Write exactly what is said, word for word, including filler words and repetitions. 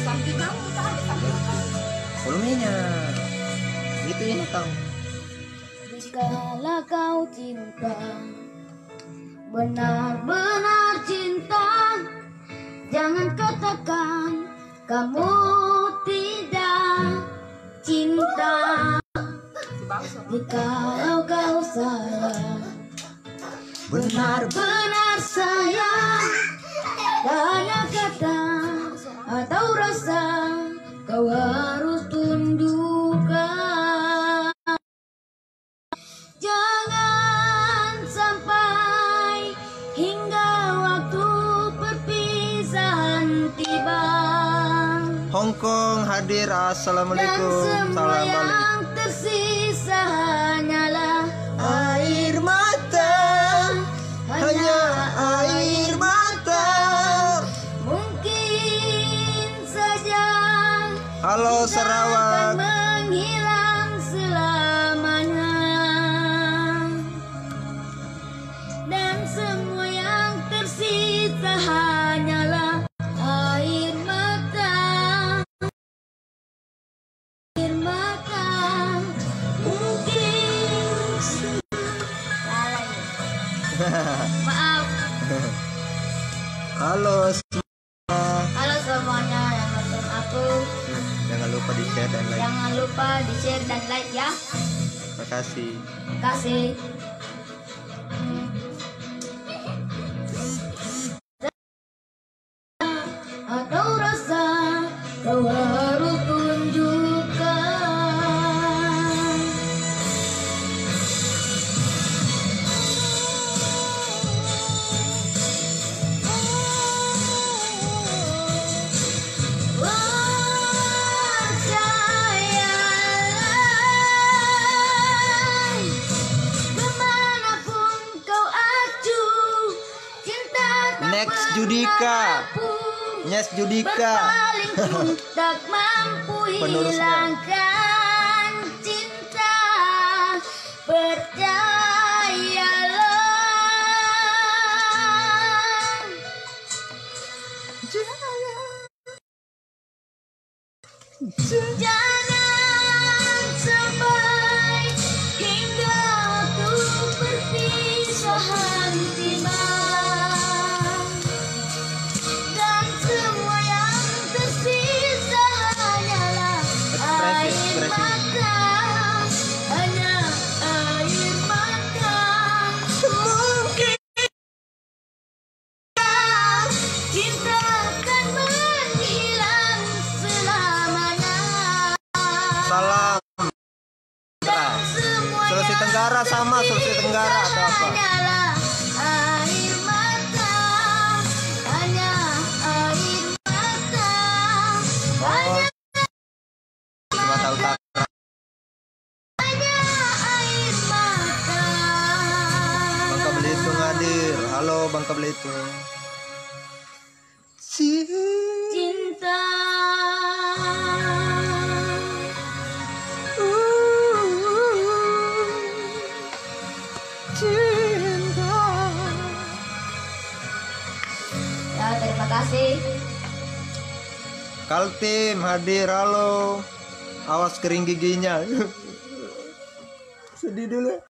samping kamu, tak ada samping kamu. Volumenya. Itu ini tahu. Jikalau kau cinta, benar-benar cinta, jangan katakan kamu tidak cinta. Jikalau kau sayang, benar-benar sayang, tanya kata atau rasa kau harus tunjukkan. Jangan sampai hingga waktu perpisahan tiba. Hongkong hadir, assalamualaikum. Dan semua Salam yang balik. tersisa hanyalah Air mata, hanya air mata. Mungkin saja Halo kita Sarawak. akan menghilang selamanya. Dan semua yang tersisa hanyalah air mata. Air mata. Mungkin salah ya. Maaf. Halo semua. Halo semuanya yang nonton aku. Jangan lupa di share dan like. Jangan lupa di share dan like ya. Terima kasih. Terima kasih. Atau rasa kau harus tunjukkan. Percayalah, kemanapun kau acu, cinta tak Next pernah Judika. rapuh. Yes Judika. Berpaling pun tak mampu Penerusnya. hilangkan cinta. Percayalah. Jangan sampai hingga waktu perpisahan tiba. Dan semua yang tersisa hanyalah Ekspresi, air ekspresi. mata. Hanya air mata. Mungkin cinta akan menghilang selamanya. Salam. Dan semua Sulawesi yang Tenggara sama Sulawesi Tenggara ada apa? hanyalah air mata. Hanya air mata. Oh, Sumatera Utara. Hanya air mata. Bangka Belitung hadir. Halo Bangka Belitung. Cinta. Ya, terima kasih. Kaltim hadir. Halo. Awas kering giginya. Sedih dulu.